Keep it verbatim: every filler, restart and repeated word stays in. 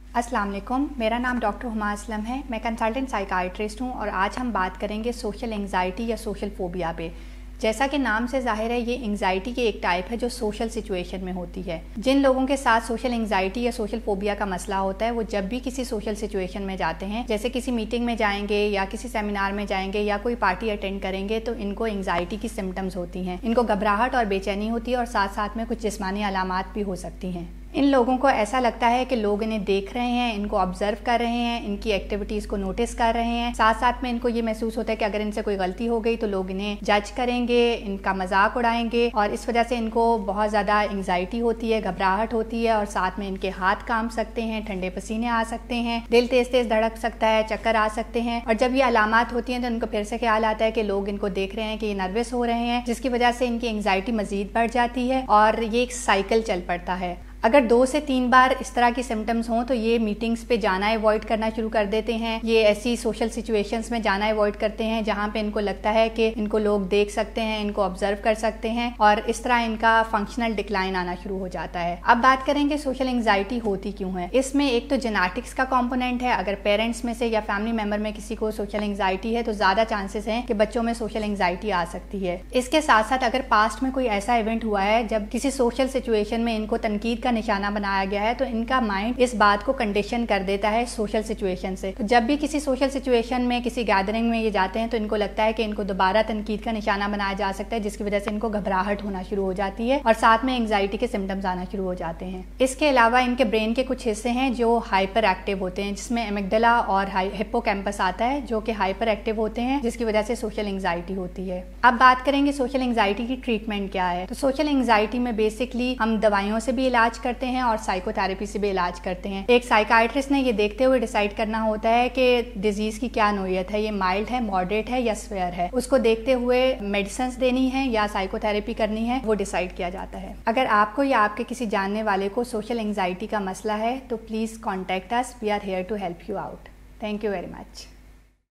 अस्सलाम वालेकुम, मेरा नाम डॉक्टर हुमा असलम है। मैं कंसल्टेंट साइकाइट्रिस्ट हूँ और आज हम बात करेंगे सोशल एंग्जाइटी या सोशल फोबिया पे। जैसा कि नाम से ज़ाहिर है, ये एंग्जाइटी की एक टाइप है जो सोशल सिचुएशन में होती है। जिन लोगों के साथ सोशल एंग्जाइटी या सोशल फोबिया का मसला होता है, वो जब भी किसी सोशल सिचुएशन में जाते हैं, जैसे किसी मीटिंग में जाएंगे या किसी सेमिनार में जाएंगे या कोई पार्टी अटेंड करेंगे, तो इनको एंग्जाइटी की सिम्टम्स होती हैं। इनको घबराहट और बेचैनी होती है और साथ साथ में कुछ जिस्मानी अलामात भी हो सकती हैं। इन लोगों को ऐसा लगता है कि लोग इन्हें देख रहे हैं, इनको ऑब्जर्व कर रहे हैं, इनकी एक्टिविटीज़ को नोटिस कर रहे हैं। साथ साथ में इनको ये महसूस होता है कि अगर इनसे कोई गलती हो गई तो लोग इन्हें जज करेंगे, इनका मजाक उड़ाएंगे और इस वजह से इनको बहुत ज़्यादा एंग्जाइटी होती है, घबराहट होती है और साथ में इनके हाथ काम सकते हैं, ठंडे पसीने आ सकते हैं, दिल तेज़ तेज़ धड़क सकता है, चक्कर आ सकते हैं। और जब ये अलामात होती हैं तो इनको फिर से ख्याल आता है कि लोग इनको देख रहे हैं कि ये नर्वस हो रहे हैं, जिसकी वजह से इनकी एंग्जाइटी मज़ीद बढ़ जाती है और ये एक साइकिल चल पड़ता है। अगर दो से तीन बार इस तरह की सिम्टम्स हों तो ये मीटिंग्स पे जाना अवॉइड करना शुरू कर देते हैं। ये ऐसी सोशल सिचुएशंस में जाना अवॉइड करते हैं जहाँ पे इनको लगता है कि इनको लोग देख सकते हैं, इनको ऑब्जर्व कर सकते हैं और इस तरह इनका फंक्शनल डिक्लाइन आना शुरू हो जाता है। अब बात करेंगे सोशल एंग्जाइटी होती क्यों है। इसमें एक तो जेनेटिक्स का कॉम्पोनेंट है। अगर पेरेंट्स में से या फैमिली मेम्बर में किसी को सोशल एंग्जाइटी है तो ज़्यादा चांसेस हैं कि बच्चों में सोशल एंग्जाइटी आ सकती है। इसके साथ साथ अगर पास्ट में कोई ऐसा इवेंट हुआ है जब किसी सोशल सिचुएशन में इनको तनकीद का निशाना बनाया गया है तो इनका माइंड इस बात को कंडीशन कर देता है सोशल सिचुएशन से। तो जब भी किसी सोशल सिचुएशन में किसी गैदरिंग में ये जाते हैं तो इनको लगता है कि इनको दोबारा तनकीद का निशाना बनाया जा सकता है, जिसकी वजह से इनको घबराहट होना शुरू हो जाती है और साथ में एंग्जाइटी के सिम्टम्स आना शुरू हो जाते हैं। इसके अलावा इनके ब्रेन के कुछ हिस्से हैं जो हाइपर एक्टिव होते हैं, जिसमें एमिगडाला और हिप्पोकैम्पस आता है जो कि हाइपर एक्टिव होते हैं, जिसकी वजह से सोशल एंग्जाइटी होती है। अब बात करेंगे सोशल एंग्जाइटी की ट्रीटमेंट क्या है। तो सोशल एंग्जाइटी में बेसिकली हम दवाइयों से भी इलाज करते हैं और साइकोथेरेपी से भी इलाज करते हैं। एक साइकाइट्रिस्ट ने ये देखते हुए डिसाइड करना होता है कि डिजीज की क्या नोयत है, ये माइल्ड है, मॉडरेट है या स्वेयर है। उसको देखते हुए मेडिसिन देनी है या साइकोथेरेपी करनी है, वो डिसाइड किया जाता है। अगर आपको या आपके किसी जानने वाले को सोशल एंग्जाइटी का मसला है तो please contact us, we are here to help you out. Thank you very much.